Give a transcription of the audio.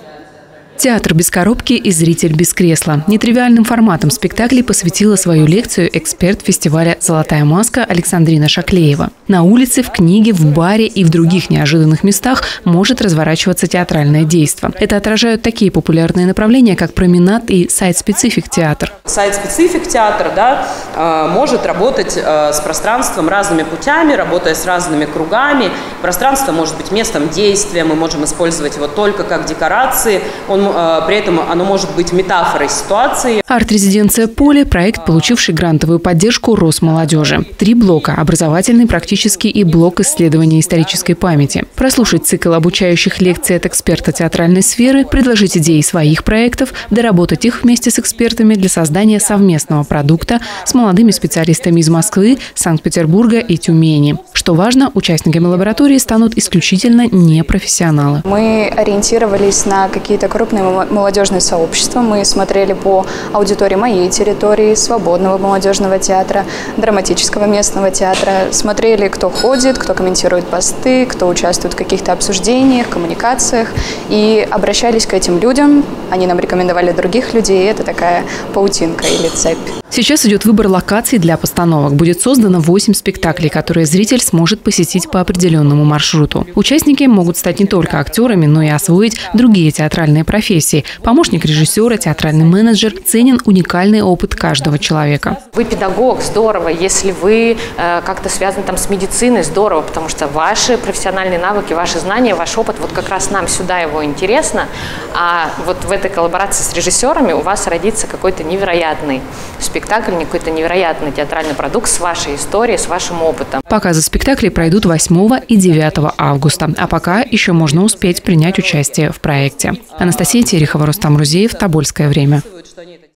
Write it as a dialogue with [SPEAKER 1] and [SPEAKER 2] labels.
[SPEAKER 1] Театр без коробки и зритель без кресла. Нетривиальным форматом спектаклей посвятила свою лекцию эксперт фестиваля «Золотая маска» Александрина Шаклеева. На улице, в книге, в баре и в других неожиданных местах может разворачиваться театральное действо. Это отражают такие популярные направления, как променад и сайт-специфик театр.
[SPEAKER 2] Сайт-специфик театр, может работать с пространством разными путями, работая с разными кругами. Пространство может быть местом действия, мы можем использовать его только как декорации. При этом оно может быть метафорой ситуации.
[SPEAKER 1] Арт-резиденция «Поле» – проект, получивший грантовую поддержку Росмолодежи. 3 блока – образовательный, практический и блок исследования исторической памяти. Прослушать цикл обучающих лекций от эксперта театральной сферы, предложить идеи своих проектов, доработать их вместе с экспертами для создания совместного продукта с молодыми специалистами из Москвы, Санкт-Петербурга и Тюмени. Что важно, участниками лаборатории станут исключительно непрофессионалы.
[SPEAKER 3] Мы ориентировались на какие-то крупные молодежные сообщества. Мы смотрели по аудитории моей территории, свободного молодежного театра, драматического местного театра. Смотрели, кто ходит, кто комментирует посты, кто участвует в каких-то обсуждениях, коммуникациях. И обращались к этим людям. Они нам рекомендовали других людей. Это такая паутинка или цепь.
[SPEAKER 1] Сейчас идет выбор локаций для постановок. Будет создано 8 спектаклей, которые зритель сможет посетить по определенному маршруту. Участники могут стать не только актерами, но и освоить другие театральные профессии. Помощник режиссера, театральный менеджер. Ценен уникальный опыт каждого человека.
[SPEAKER 4] Вы педагог, здорово. Если вы как-то связаны с медициной, здорово, потому что ваши профессиональные навыки, ваши знания, ваш опыт, вот как раз нам сюда его интересно. А вот в этой коллаборации с режиссерами у вас родится какой-то невероятный спектакль, какой-то невероятный театральный продукт с вашей историей, с вашим опытом.
[SPEAKER 1] Показы спектаклей пройдут 8 и 9 августа. А пока еще можно успеть принять участие в проекте. Анастасия Терехова, Рустам Рузеев, Тобольское время.